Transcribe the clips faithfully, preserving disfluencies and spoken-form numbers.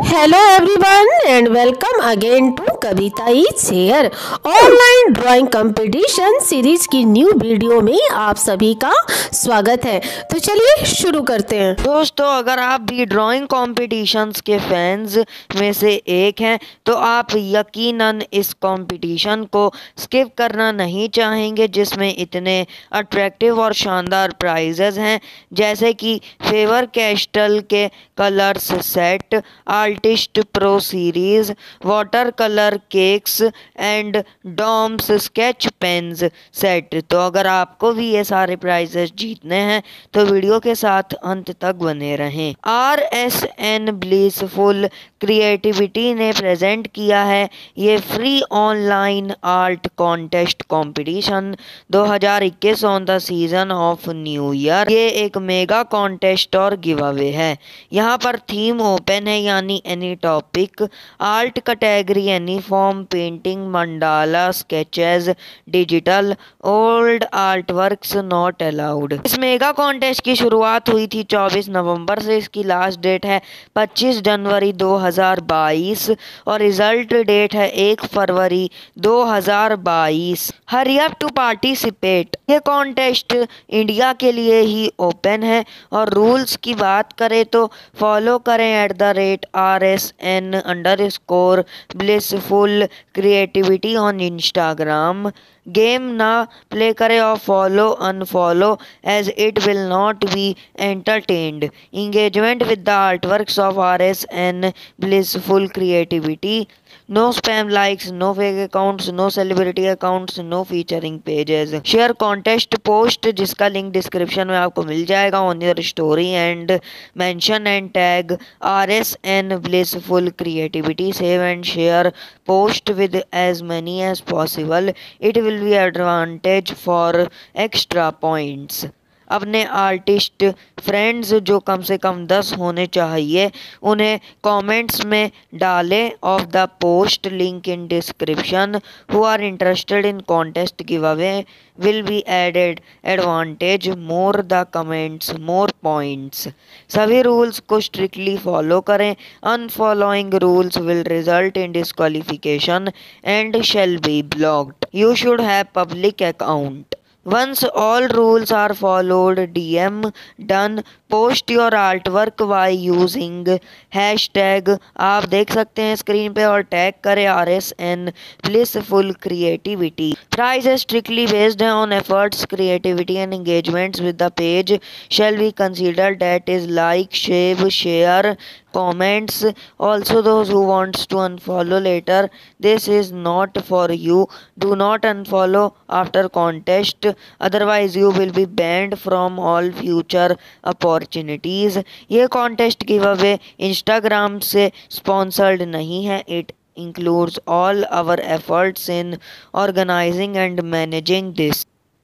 Hello everyone and welcome again to Kavita is here. Online drawing competition series की new video में आप सभी का स्वागत है। तो चलिए शुरू करते हैं। दोस्तों, अगर आप भी ड्राइंग कॉम्पिटिशन्स के फैंस में से एक हैं तो आप यकीनन इस कंपटीशन को स्किप करना नहीं चाहेंगे, जिसमें इतने अट्रैक्टिव और शानदार प्राइजेस हैं, जैसे कि फेवर कैस्टल के colours set, artist pro series, water colour cakes and Doms sketch pens set. तो अगर आपको भी ये सारे प्राइजेस जीतने हैं तो वीडियो के साथ अंत तक बने रहें। R S N blissful creativity ने प्रेजेंट किया है ये free online art contest competition दो हज़ार इक्कीस on the season of new year. ये एक मेगा कॉन्टेस्ट और गिव अवे है। यहाँ पर थीम ओपन है, यानी any topic, art category any form, painting, mandala, sketches, digital, old art works not allowed. इस मेगा कॉन्टेस्ट की शुरुआत हुई थी चौबीस नवंबर से। इसकी लास्ट डेट है पच्चीस जनवरी दो हज़ार बाईस और रिजल्ट डेट है एक फरवरी दो हज़ार बाईस। Hurry up to participate. ये कॉन्टेस्ट इंडिया के लिए ही ओपन है और रूल्स की बात करें तो फॉलो करें at the rate R S N underscore blissful creativity on Instagram. Game ना प्ले करें और follow unfollow as it will not be entertained. Engagement with the artworks of R S N blissful creativity. No spam likes, no fake accounts, no celebrity accounts, no featuring pages. Share contest post, जिसका link description में आपको मिल जाएगा, on your story and mention and tag R S N blissful creativity. Save and share post with as many as possible. It will be advantage for extra points. अपने artist friends, जो कम से कम दस होने चाहिए, उन्हें कमेंट्स में डालें of the post link in description. Who are interested in contest give away will be added advantage, more the comments more points. सभी रूल्स को स्ट्रिक्टली फॉलो करें। Unfollowing rules will result in disqualification and shall be blocked. You should have public account. Once all rules are followed, D M done. Post your artwork by using hashtag, आप देख सकते हैं screen पे, और tag करें R S N blissful creativity. Prize is strictly based on efforts, creativity and engagements with the page shall be considered, that is like, save, share, comments. Also those who wants to unfollow later, this is not for you. Do not unfollow after contest, otherwise you will be banned from all future opportunities. ये contest give away Instagram से sponsored नहीं है। It includes all our efforts in organizing and managing this.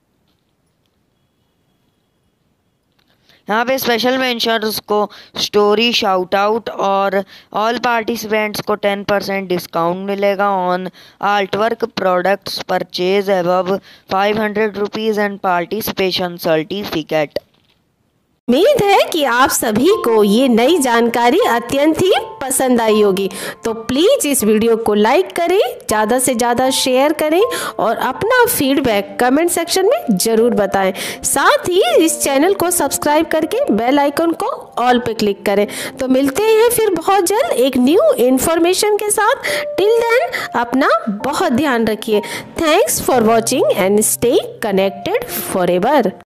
यहाँ पे special mentions को story, shout out और all participants को ten percent discount मिलेगा on artwork products purchase above five hundred rupees and participation certificate. उम्मीद है कि आप सभी को ये नई जानकारी अत्यंत ही पसंद आई होगी। तो प्लीज़ इस वीडियो को लाइक करें, ज़्यादा से ज़्यादा शेयर करें और अपना फीडबैक कमेंट सेक्शन में ज़रूर बताएं। साथ ही इस चैनल को सब्सक्राइब करके बेल आइकन को ऑल पे क्लिक करें। तो मिलते हैं फिर बहुत जल्द एक न्यू इन्फॉर्मेशन के साथ। टिल देन अपना बहुत ध्यान रखिए। Thanks for watching and stay connected for ever.